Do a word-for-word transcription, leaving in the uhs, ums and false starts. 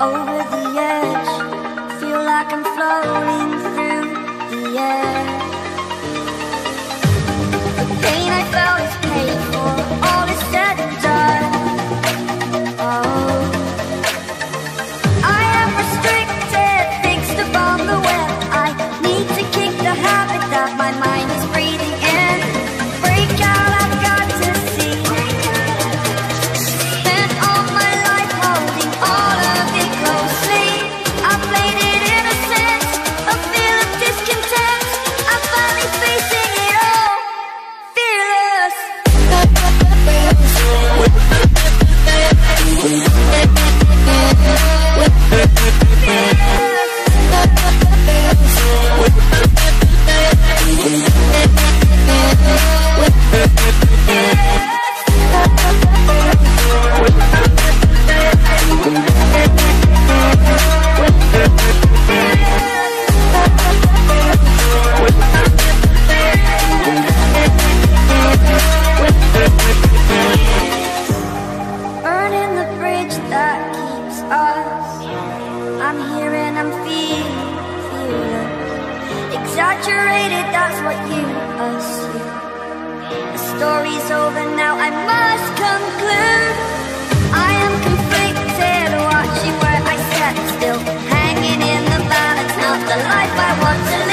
over the edge. Feel like I'm floating through the air. The pain I felt is paid for, all is said and done. Oh, I am restricted, fixed upon the web. I need to kick the habit that my mind is breathing in. Break out, I've got to see. Spent all my life holding all of it closely. I played it innocent, a feel of discontent. I'm finally facing it all, fearless. Burning the bridge that keeps us. I'm here and I'm feeling, feeling exaggerated, that's what you assume. The story's over now, I must conclude. I am conflicted, watching where I stand still, hanging in the balance, not the life I want to live.